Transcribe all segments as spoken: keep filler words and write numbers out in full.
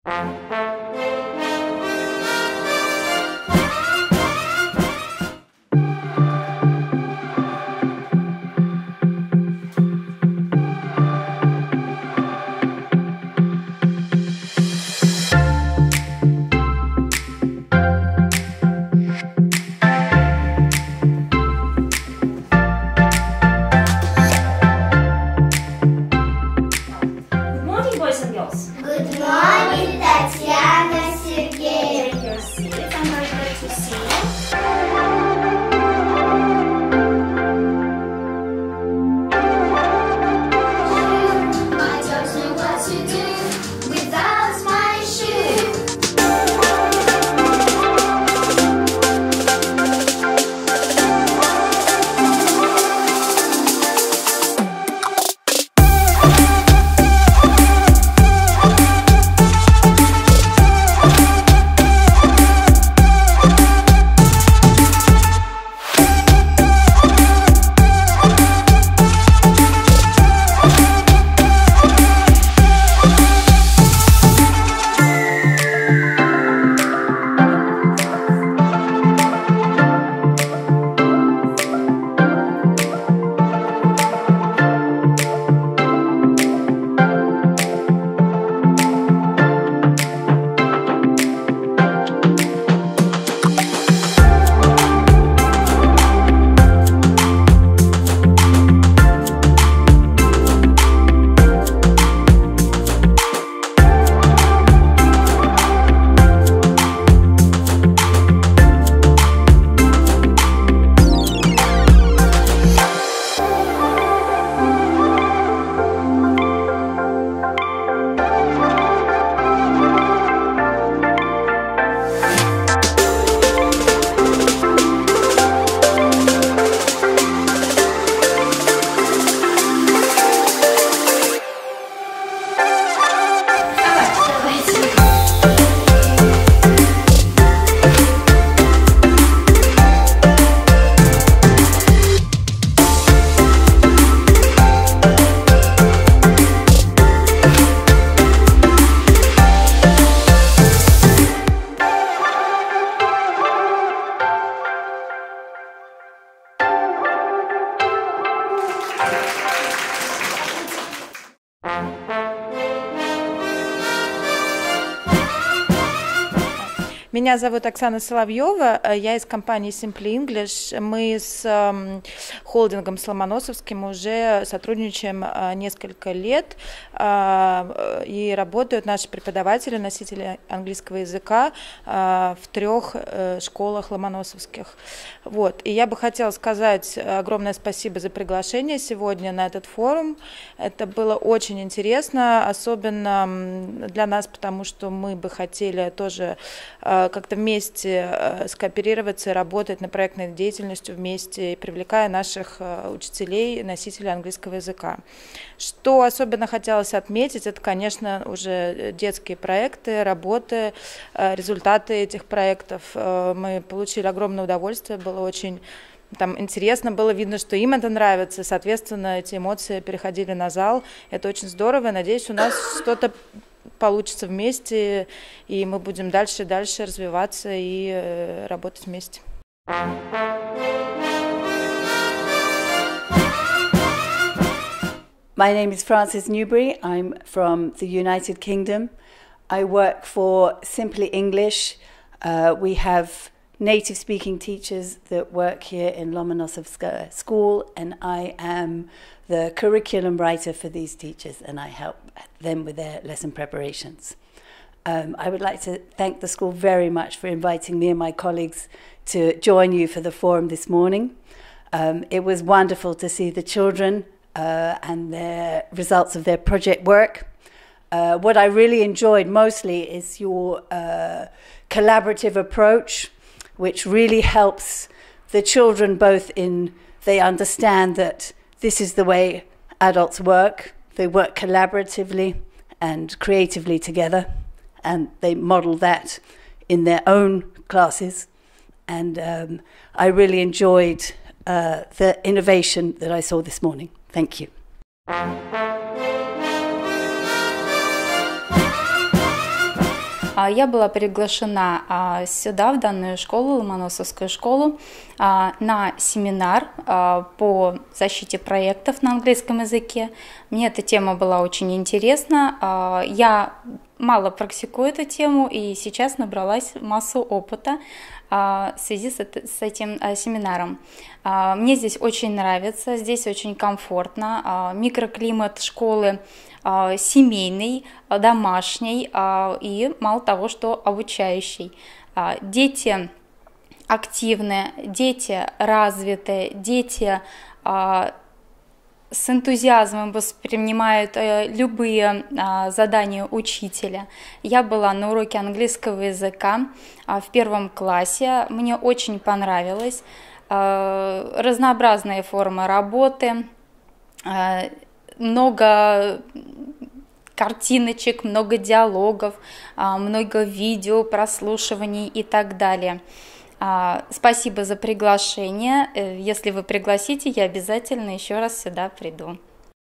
Good morning, Tatiana, Sergey. Take your seat. I'm very glad to see you. I don't know what to do without my shoe. Меня зовут Оксана Соловьева, я из компании Simply English. Мы с э, холдингом с Ломоносовским уже сотрудничаем э, несколько лет, э, и работают наши преподаватели, носители английского языка э, в трех э, школах ломоносовских. Вот. И я бы хотела сказать огромное спасибо за приглашение сегодня на этот форум. Это было очень интересно, особенно для нас, потому что мы бы хотели тоже э, как-то вместе скооперироваться и работать над проектной деятельностью вместе, привлекая наших учителей, носителей английского языка. Что особенно хотелось отметить, это, конечно, уже детские проекты, работы, результаты этих проектов. Мы получили огромное удовольствие, было очень там интересно, было видно, что им это нравится, соответственно, эти эмоции переходили на зал. Это очень здорово, надеюсь, у нас что-то получится вместе, и мы будем дальше и дальше развиваться и э, работать вместе. My name is Frances Newbury. I'm from the United Kingdom. I work for Simply English. Uh, we have native speaking teachers that work here in Lomonosovska School, and I am the curriculum writer for these teachers, and I help them with their lesson preparations. Um, I would like to thank the school very much for inviting me and my colleagues to join you for the forum this morning. Um, it was wonderful to see the children uh, and the results of their project work. Uh, what I really enjoyed mostly is your uh, collaborative approach, which really helps the children both in, they understand that this is the way adults work. They work collaboratively and creatively together, and they model that in their own classes. And um, I really enjoyed uh, the innovation that I saw this morning. Thank you. Я была приглашена сюда, в данную школу, Ломоносовскую школу, на семинар по защите проектов на английском языке. Мне эта тема была очень интересна. Я мало практикую эту тему и сейчас набралась массу опыта в связи с этим семинаром. Мне здесь очень нравится, здесь очень комфортно, микроклимат школы семейный, домашний и, мало того, что обучающий. Дети активные, дети развитые, дети с энтузиазмом воспринимают любые задания учителя. Я была на уроке английского языка в первом классе, мне очень понравилось. Разнообразные формы работы, много картиночек, много диалогов, много видео, прослушиваний и так далее. Спасибо за приглашение. Если вы пригласите, я обязательно еще раз сюда приду.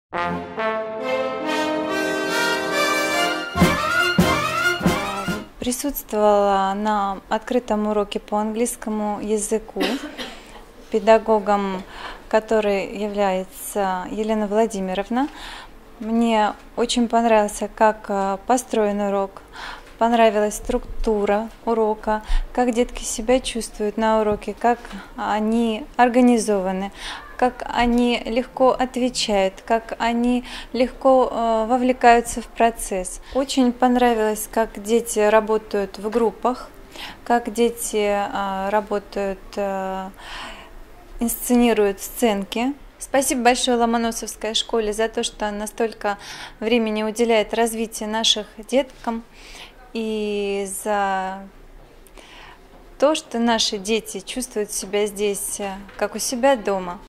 Присутствовала на открытом уроке по английскому языку педагогом, который является Елена Владимировна. Мне очень понравился, как построен урок, понравилась структура урока, как детки себя чувствуют на уроке, как они организованы, как они легко отвечают, как они легко вовлекаются в процесс. Очень понравилось, как дети работают в группах, как дети работают, инсценируют сценки. Спасибо большое Ломоносовской школе за то, что она столько времени уделяет развитию наших деткам и за то, что наши дети чувствуют себя здесь, как у себя дома.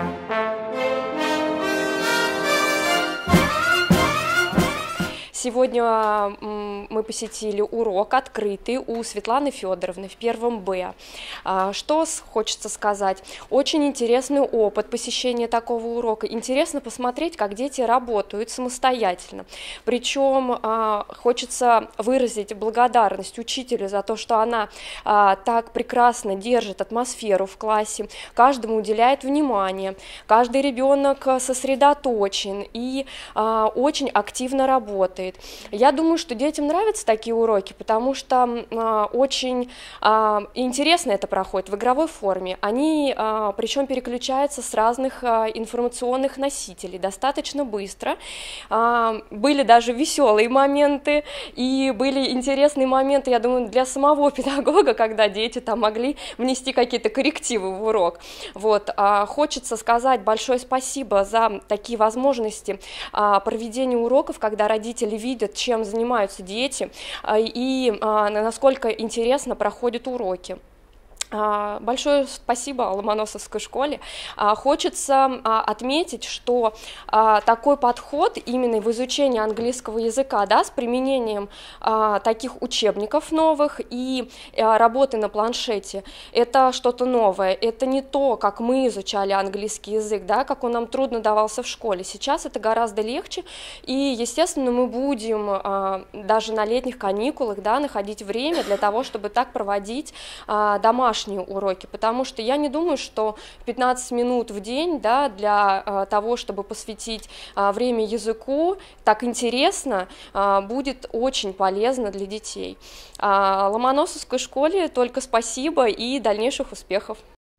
Сегодня мы посетили урок открытый у Светланы Федоровны в первом Б. Что хочется сказать? Очень интересный опыт посещения такого урока. Интересно посмотреть, как дети работают самостоятельно. Причем хочется выразить благодарность учителю за то, что она так прекрасно держит атмосферу в классе, каждому уделяет внимание, каждый ребенок сосредоточен и очень активно работает. Я думаю, что детям нравятся такие уроки, потому что э, очень э, интересно это проходит в игровой форме. Они э, причем переключаются с разных э, информационных носителей достаточно быстро. Э, были даже веселые моменты и были интересные моменты, я думаю, для самого педагога, когда дети там могли внести какие-то коррективы в урок. Вот. Э, хочется сказать большое спасибо за такие возможности э, проведения уроков, когда родители видят, чем занимаются дети и насколько интересно проходят уроки. Большое спасибо Ломоносовской школе. Хочется отметить, что такой подход именно в изучении английского языка, да, с применением таких учебников новых и работы на планшете, это что-то новое. Это не то, как мы изучали английский язык, да, как он нам трудно давался в школе. Сейчас это гораздо легче, и, естественно, мы будем даже на летних каникулах, да, находить время для того, чтобы так проводить домашние уроки, потому что я не думаю, что пятнадцать минут в день, да, для а, того, чтобы посвятить а, время языку, так интересно, а, будет очень полезно для детей. А, Ломоносовской школе только спасибо и дальнейших успехов.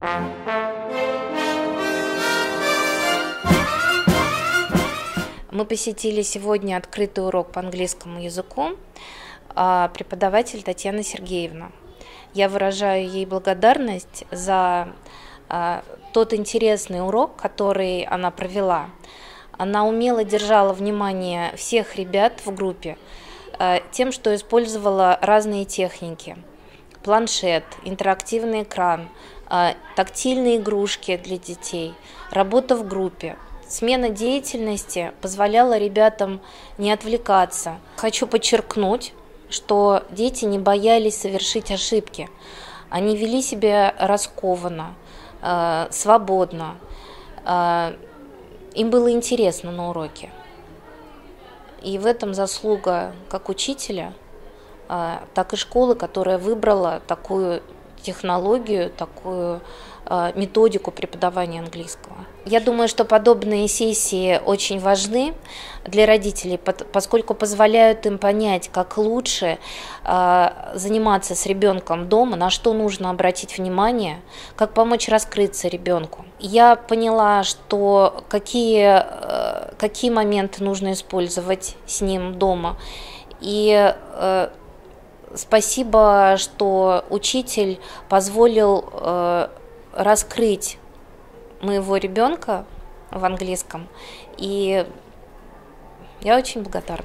Мы посетили сегодня открытый урок по английскому языку, преподаватель Татьяна Сергеевна. Я выражаю ей благодарность за а, тот интересный урок, который она провела. Она умело держала внимание всех ребят в группе а, тем, что использовала разные техники. Планшет, интерактивный экран, а, тактильные игрушки для детей, работа в группе. Смена деятельности позволяла ребятам не отвлекаться. Хочу подчеркнуть, что дети не боялись совершить ошибки. Они вели себя раскованно, э, свободно. Э, им было интересно на уроке. И в этом заслуга как учителя, так и школы, которая выбрала такую технологию, такую методику преподавания английского. Я думаю, что подобные сессии очень важны для родителей, поскольку позволяют им понять, как лучше заниматься с ребенком дома, на что нужно обратить внимание, как помочь раскрыться ребенку. Я поняла, что какие, какие моменты нужно использовать с ним дома. И спасибо, что учитель позволил раскрыть моего ребенка в английском, и я очень благодарна.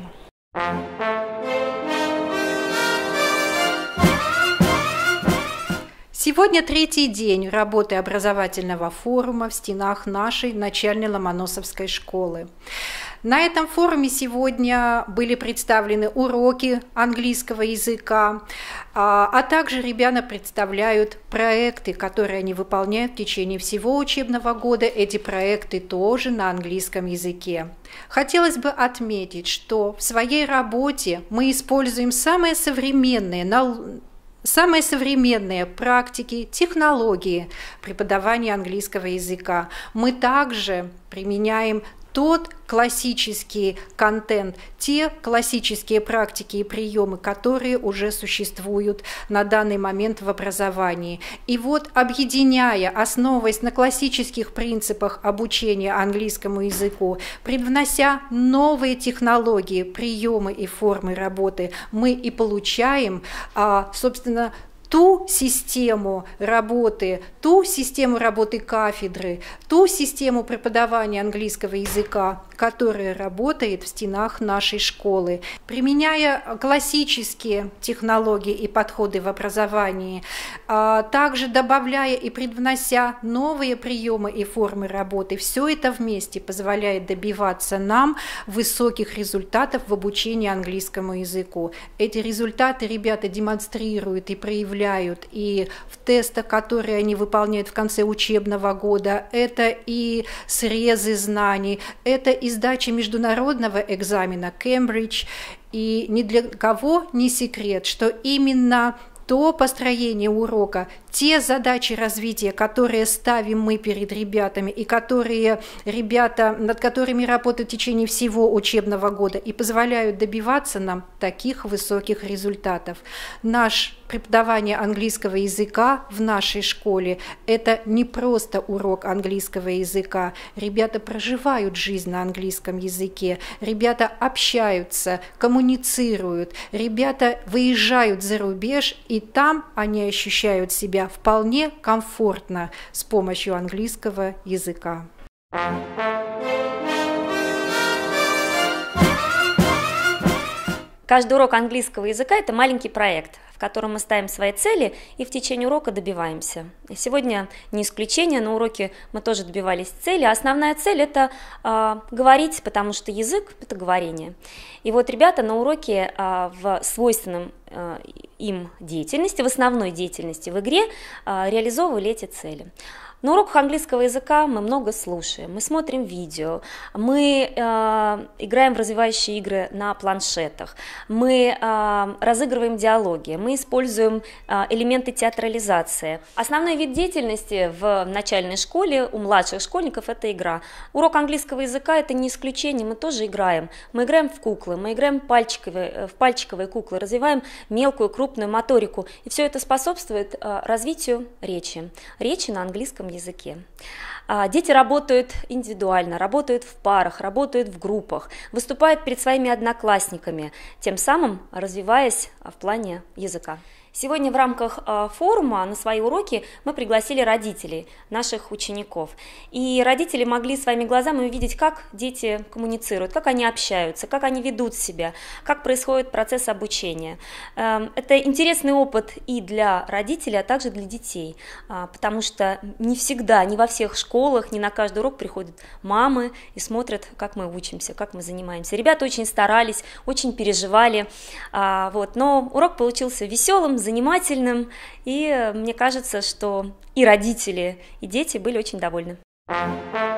Сегодня третий день работы образовательного форума в стенах нашей начальной Ломоносовской школы. На этом форуме сегодня были представлены уроки английского языка, а также ребята представляют проекты, которые они выполняют в течение всего учебного года. Эти проекты тоже на английском языке. Хотелось бы отметить, что в своей работе мы используем самые современные Самые современные практики, технологии преподавания английского языка. Мы также применяем тот классический контент, те классические практики и приемы, которые уже существуют на данный момент в образовании. И вот, объединяя, основываясь на классических принципах обучения английскому языку, привнося новые технологии, приемы и формы работы, мы и получаем, собственно, ту систему работы, ту систему работы кафедры, ту систему преподавания английского языка, которая работает в стенах нашей школы. Применяя классические технологии и подходы в образовании, также добавляя и привнося новые приемы и формы работы, все это вместе позволяет добиваться нам высоких результатов в обучении английскому языку. Эти результаты ребята демонстрируют и проявляют и в тестах, которые они выполняют в конце учебного года, это и срезы знаний, это и сдача международного экзамена Кембридж, и ни для кого не секрет, что именно то построение урока, те задачи развития, которые ставим мы перед ребятами и которые ребята, над которыми работают в течение всего учебного года и позволяют добиваться нам таких высоких результатов. Наше преподавание английского языка в нашей школе – это не просто урок английского языка. Ребята проживают жизнь на английском языке, ребята общаются, коммуницируют, ребята выезжают за рубеж, и там они ощущают себя вполне комфортно с помощью английского языка. Каждый урок английского языка – это маленький проект, в котором мы ставим свои цели и в течение урока добиваемся. И сегодня не исключение, на уроке мы тоже добивались цели. А основная цель – это э, говорить, потому что язык – это говорение. И вот ребята на уроке э, в свойственном э, им деятельности, в основной деятельности в игре э, реализовывали эти цели. На уроках английского языка мы много слушаем, мы смотрим видео, мы э, играем в развивающие игры на планшетах, мы э, разыгрываем диалоги, мы используем э, элементы театрализации. Основной вид деятельности в начальной школе у младших школьников – это игра. Урок английского языка – это не исключение, мы тоже играем. Мы играем в куклы, мы играем пальчиковые, в пальчиковые куклы, развиваем мелкую, крупную моторику. И все это способствует э, развитию речи, речи на английском языке. Дети работают индивидуально, работают в парах, работают в группах, выступают перед своими одноклассниками, тем самым развиваясь в плане языка. Сегодня в рамках форума на свои уроки мы пригласили родителей наших учеников. И родители могли своими глазами увидеть, как дети коммуницируют, как они общаются, как они ведут себя, как происходит процесс обучения. Это интересный опыт и для родителей, а также для детей, потому что не всегда, не во всех школах, не на каждый урок приходят мамы и смотрят, как мы учимся, как мы занимаемся. Ребята очень старались, очень переживали, вот, но урок получился веселым, занимательным, и мне кажется, что и родители, и дети были очень довольны.